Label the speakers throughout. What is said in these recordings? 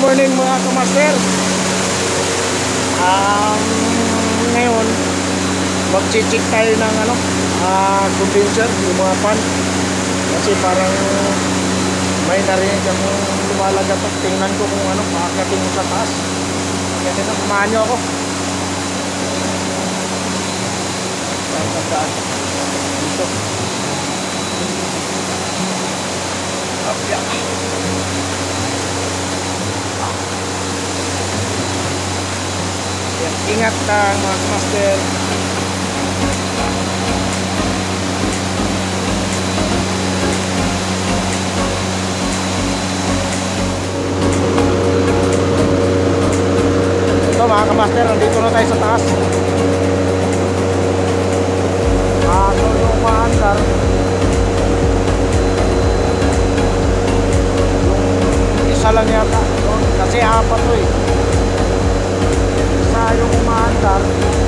Speaker 1: morning mga kamaster. Ngayon mag-check tayo ng condenser, yung mga pan. Kasi parang may narinig akong lumalagatok. Tingnan ko kung makakating sa taas. Kasi samahan nyo ako. Saan pagdaan? Dito. Ingat lang mga master. Ito mga kamaster, nandito na tayo sa taas. So yung maandar, yung isa lang yata kasi apat to eh. Isa yung umaandar,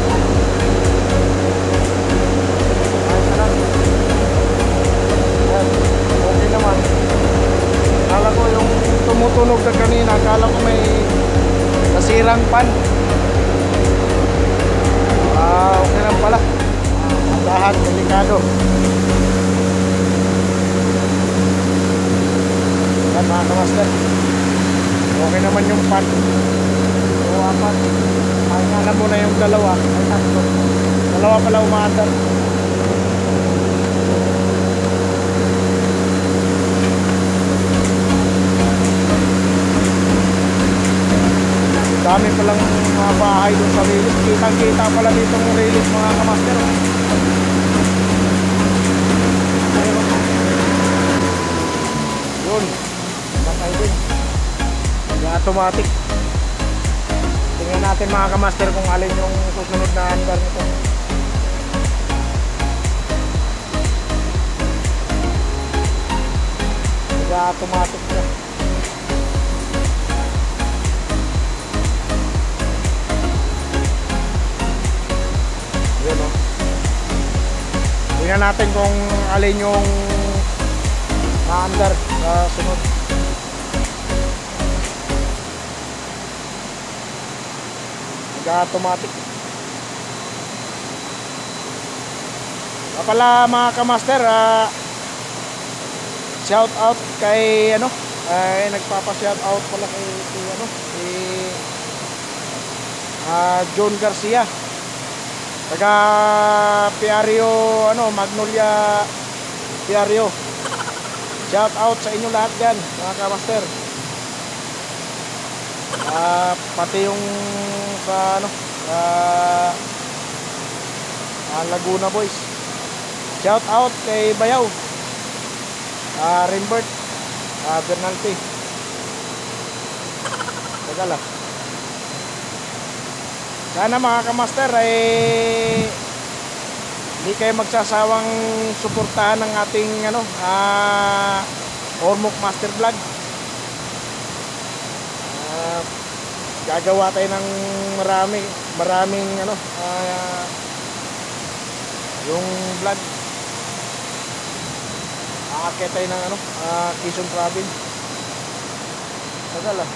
Speaker 1: ay sarap. Yan, okay naman. Akala ko yung tumutunog na kanina, akala ko may nasirang pan. Okay lang pala. Dahan, delikado. Yan mga kamaster, okay naman yung pan. So apat, alam mo na yung dalawa. Ay tatlo, dalawa pala umaandar. Dami palang mga bahay doon sa Rilis. Kitang kita pala dito ng Rilis mga kamaster. Yun, matay din. Automatic. Tingnan natin mga kamaster kung alin yung susunod na andar nito. Automatic na. Yun o. Tingnan natin kung alin yung na-andar sa sunod. Nag-automatic. Pala mga kamaster, shout out kay nagpapa-shout out pala kay John Garcia. Taga Piario, Magnolia Piario. Shout out sa inyo lahat yan mga kamaster. Pati yung sa Laguna boys. Shout out kay Bayaw, Rimbert, Bernalti. Tagala. Sana mga kamaster ay hindi kayo magsasawang suportahan ng ating Ormoc Master Vlog. Gagawa tayo ng maraming yung vlog. Aakyat tayo ng Quezon Province. Tagal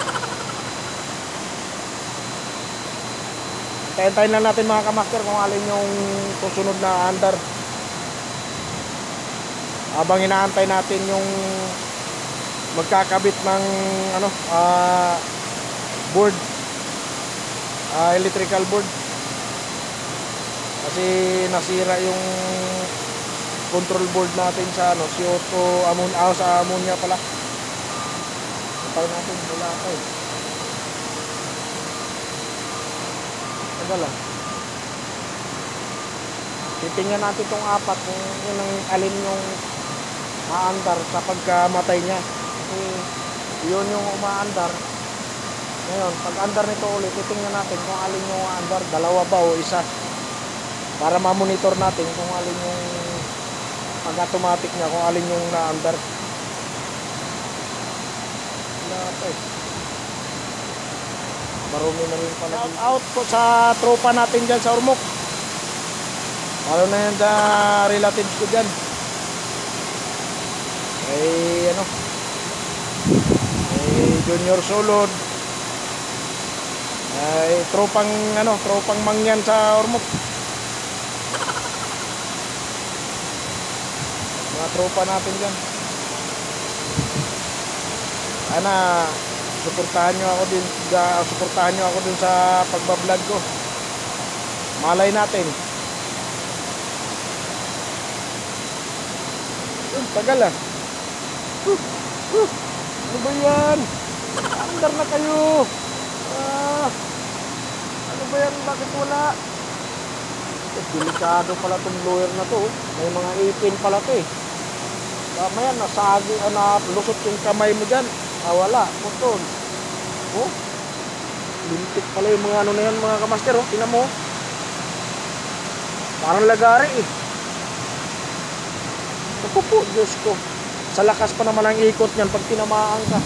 Speaker 1: Tayo lang natin mga kamaster kung alin yung susunod na andar. Habang inaantay natin yung magkakabit ng board, electrical board. Kasi nasira yung control board natin sa CO2 sa ammonia pala. Tayo natin wala tayo. Tagal titingnan natin itong apat kung yun ang alin yung maandar sa pagkamatay niya. Kasi yun yung umaandar. Ngayon, pag andar nito ulit, titingnan natin kung alin yung andar, dalawa ba o isa, para ma-monitor natin kung alin yung pag-automatic niya, kung alin yung na-andar. Marumi na rin pala. Shout out po sa tropa natin dyan sa Ormoc. Lalo na yung relatives ko dyan. Junior Solod, Ay, tropang mangyan sa Ormoc. Mga tropa natin dyan. Sana suportahan nyo ako din sa pagbablog ko. Malay natin. Tagal ah. Ano ba yan? Andar na kayo. Ah, ano ba yan? Bakit wala? Delikado pala tong lawyer na to. May mga ipin pala to eh. Mamaya nasagi, lusot yung kamay mo dyan. Wala, putol. Oh, lintik pala yung mga ano na yan, mga kamaster. Oh, tingnan mo. Parang lagari eh. Ako po, Diyos ko. Sa lakas pa naman ang ikot niyan pag tinamaan ka.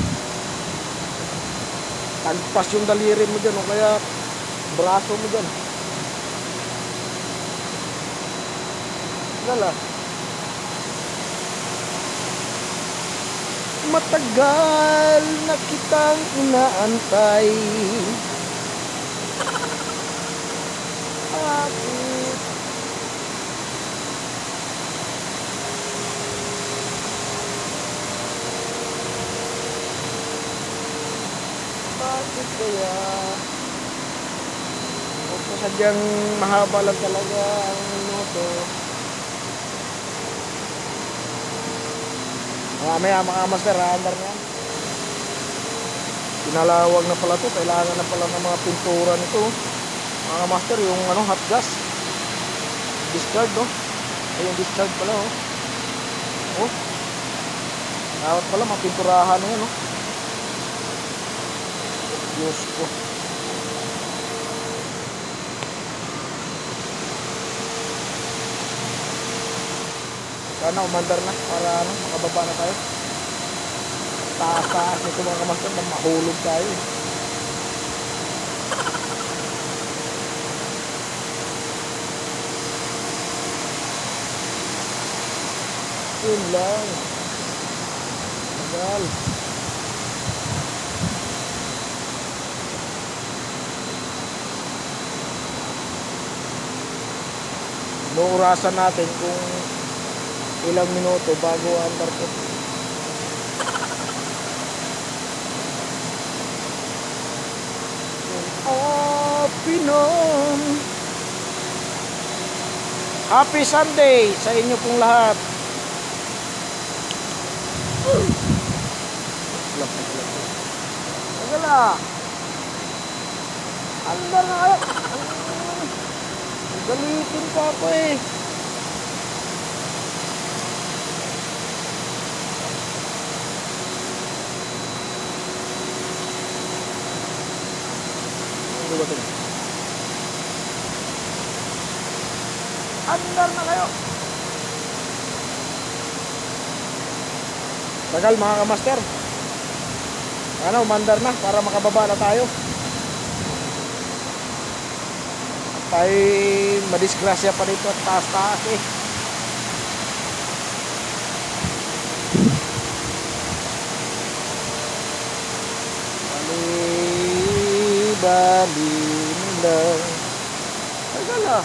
Speaker 1: Tagpas yung daliri mo dyan o kaya braso mo dyan. Lala. Matagal na kitang inaantay. Bakit? Bakit kaya? O sadyang mahaba lang talaga ang minuto. Mamaya mga master, andar na yan. Pinalawag na pala to. Kailangan na pala ng mga pintura nito. Mga master, yung hot gas discharge, no? Ay, yung discharge pala, oh. Oh, dapat pala mapinturahan na yan, no? Diyos ko. Sana umandar na para makababa na tayo. Taas-taas nito mga kamaster na mahulog tayo eh. Yun lang. Tagal. Buurasan natin kung ilang minuto bago andar ko. Pinon. Happy Sunday sa inyo pong lahat. Tagala. Andar na kayo. Galitin pa ako eh. Ano ba ito? Andar na kayo. Tagal mga kamaster. Umandar na para makababa na tayo. At tayo madisgrasya pa dito at taas-taas eh. Bali nila. Tagal ah.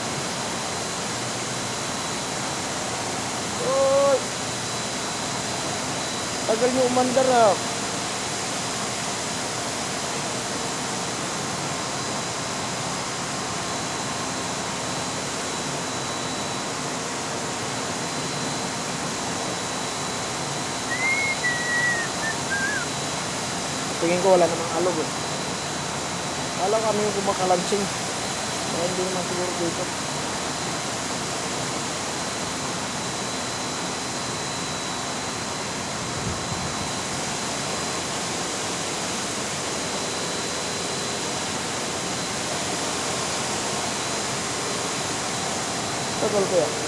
Speaker 1: Oy. Tagal nyo umandar ah. Tingin ko wala namang alog eh. Kala kami yung kumakalansing. Kaya hindi naman siguro dito. Tagal ko yan.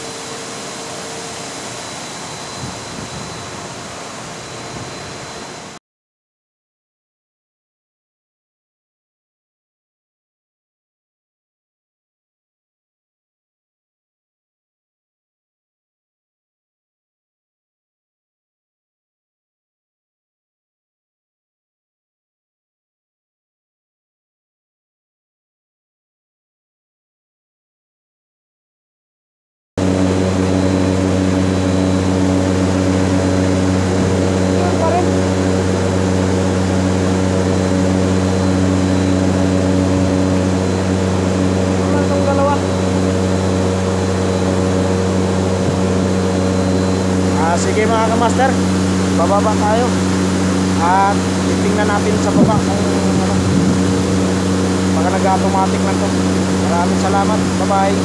Speaker 1: Sige mga kamaster, bababa tayo at titingnan natin sa baba kung ano, baka nag-automatic na to. Maraming salamat, bye bye.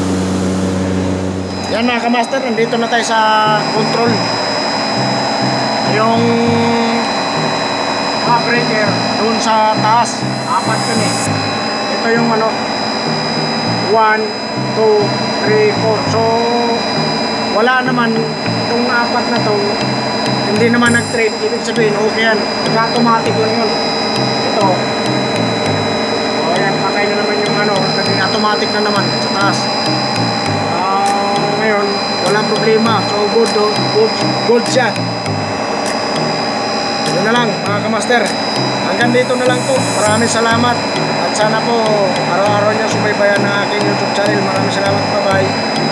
Speaker 1: Yan mga kamaster, nandito na tayo sa control. Yung breaker doon sa taas, apat yun eh. Ito yung ano, 1, 2, 3, 4. So wala naman itong apat na to, hindi naman nag-trip. Ibig sabihin okay yan, automatic lang yun. Ito, o yan, patay na naman yung ano, naging automatic na naman sa taas. Ngayon walang problema, so good siya. Yun na lang mga kamaster, hanggang dito na lang po. Maraming salamat at sana po araw-araw niya subaybayan ng aking YouTube channel. Maraming salamat, bye bye.